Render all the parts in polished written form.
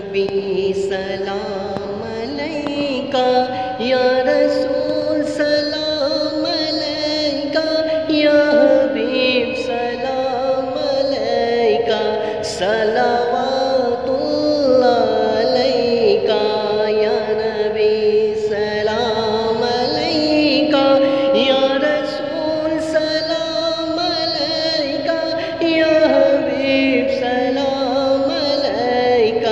نبی سلام علیکہ، یا رسول سلام علیکہ، یا حبیب سلام علیکہ، صلوات اللہ علیکہ، یا نبی سلام علیکہ، یا رسول سلام علیکہ، یا حبیب سلام علیکہ،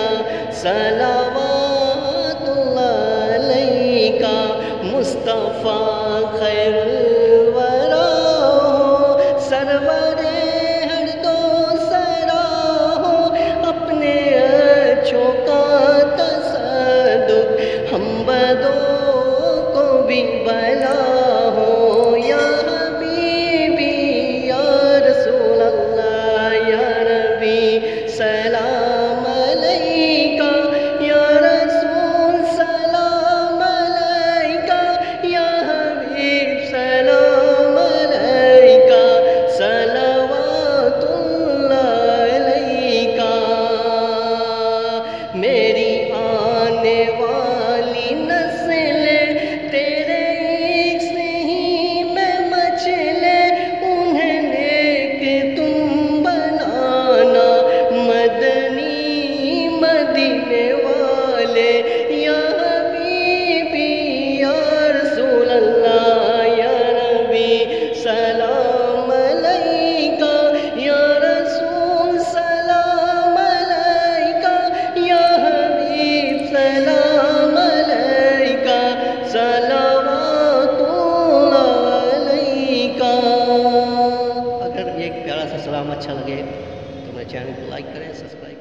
صلوات اللہ علیکہ، مصطفیٰ خیر الورا ہو، سرور ہر دو سرا ہو، اپنے اچھوں کا تصدق ہم بدوں کو بھی بلا ہو، یا حبیبی یا رسول اللہ، یا نبی سلام علیکہ، یا رسول سلام علیکہ، یا حبیب سلام علیکہ، صلوات اللہ علیکہ۔ میری آنے والی نسلیں تیرے عشق سے ہی میں مچلے، انہیں نیک تم بنانا مدنی مدینے والے، یا حبیبی یا رسول اللہ، یا نبی سلام علیکہ، یا رسول سلام علیکہ، یا حبیب سلام علیکہ، صلوات اللہ علیکہ۔ اگر یہ پیارا سا سلام اچھا لگے تو میرے چینل کو لائک کریں، سبسکرائب